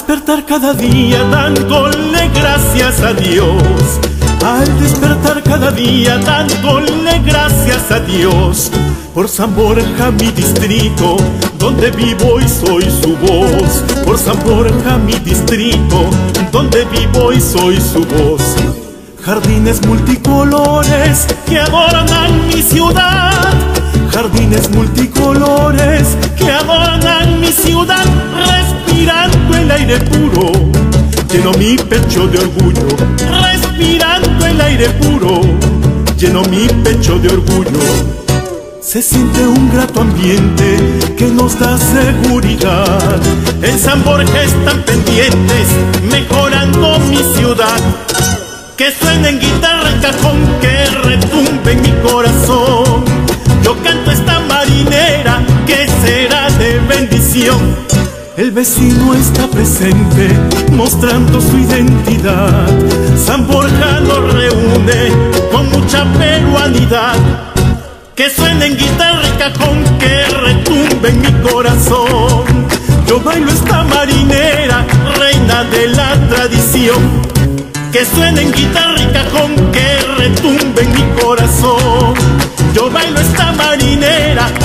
despertar cada día dándole gracias a Dios. Al despertar cada día dándole gracias a Dios. Por San Borja mi distrito, donde vivo y soy su voz. Por San Borja mi distrito, donde vivo y soy su voz. Jardines multicolores que adornan mi ciudad. Jardines multicolores que adornan mi ciudad. Respirando el aire puro, lleno mi pecho de orgullo. Respirando el aire puro, lleno mi pecho de orgullo. Se siente un grato ambiente que nos da seguridad. En San Borja están pendientes, mejorando mi ciudad. Que suene en guitarra el cajón, que retumbe en mi corazón. Yo canto esta marinera que será de bendición. El vecino está presente, mostrando su identidad. San Borja nos reúne con mucha peruanidad. Que suene en guitarra y cajón, que retumbe en mi corazón. Yo bailo esta marinera, reina de la tradición. Que suene en guitarra y cajón, que retumbe en mi corazón. Yo bailo esta marinera,